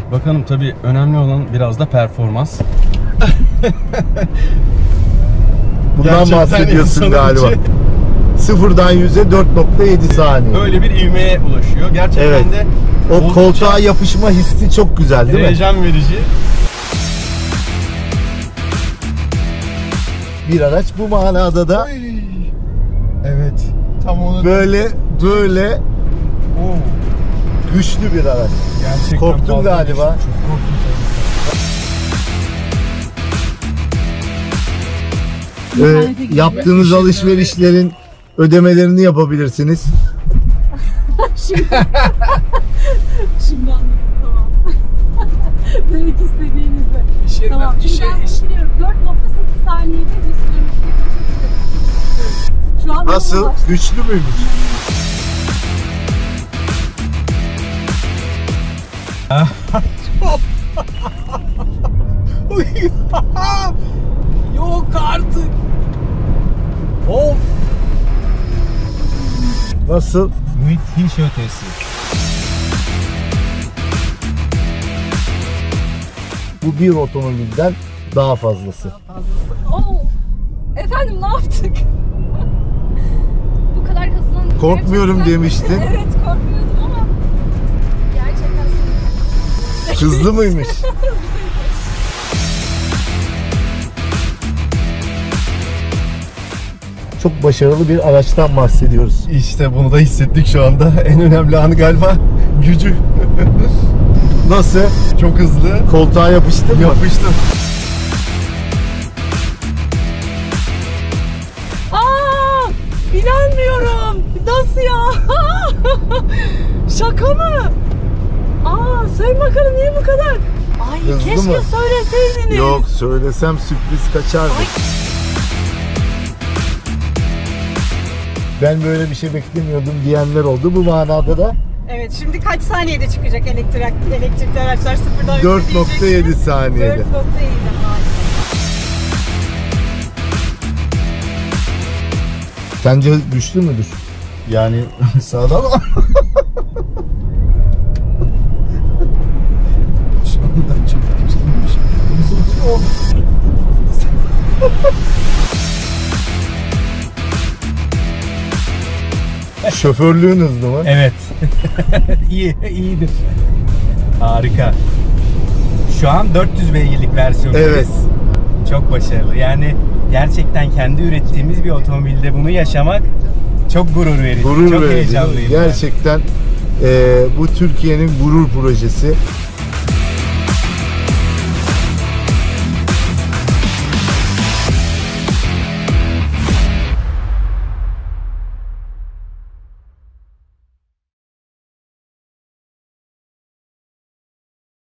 Bakalım, tabii önemli olan biraz da performans. Bundan bahsediyorsun galiba. Sıfırdan 100'e 4.7 saniye. Böyle bir ivmeye ulaşıyor. Gerçekten Evet. de O koltuğa yapışma hissi çok güzel değil mi? heyecan verici. Bir araç bu manada da Evet. Tam onu böyle güçlü bir araç. gerçekten Korktun fazla galiba. güçlü. Çok korktum Yaptığınız alışverişlerin ödemelerini yapabilirsiniz. Şimdi anladım, tamam. Demek istediğinizde. Tamam, şimdi ben düşünüyorum. 4.8 saniyede 100 kilometre geçebilirim. Şu an Nasıl? Güçlü müymüş? Yok artık. Of. Nasıl? Müthiş ötesi. Bu bir otomobilden daha fazlası. Oo. Efendim, ne yaptık? Bu kadar hızlı. Korkmuyorum demiştin. Evet, korkmuyordum ama gerçekten Hızlı mıymış? Çok başarılı bir araçtan bahsediyoruz. İşte bunu da hissettik şu anda. En önemli anı galiba gücü. Nasıl? Çok hızlı. Koltuğa yapıştın mı? Yapıştım. Aa! İnanmıyorum. Nasıl ya? Şaka mı? Aa, söyle bakalım, niye bu kadar? Ay, Hızlı keşke mı? söyleseydiniz. Yok, söylesem sürpriz kaçardı. Ay. Ben böyle bir şey beklemiyordum diyenler oldu. Bu manada da Evet, şimdi kaç saniyede çıkacak elektrikli araçlar sıfırdan 4.7 saniyede. 4.7 Sence güçlü müdür? Yani sağdan ama. Şu anda çok güçlüymüş. Uzatıyor. Şoförlüğün hızlı mı? Evet. iyidir. Harika. Şu an 400 beygirlik versiyonumuz. Evet. Çok başarılı. Yani gerçekten kendi ürettiğimiz bir otomobilde bunu yaşamak çok gurur verici. Gurur çok verici. heyecanlıyım. Gerçekten bu Türkiye'nin gurur projesi.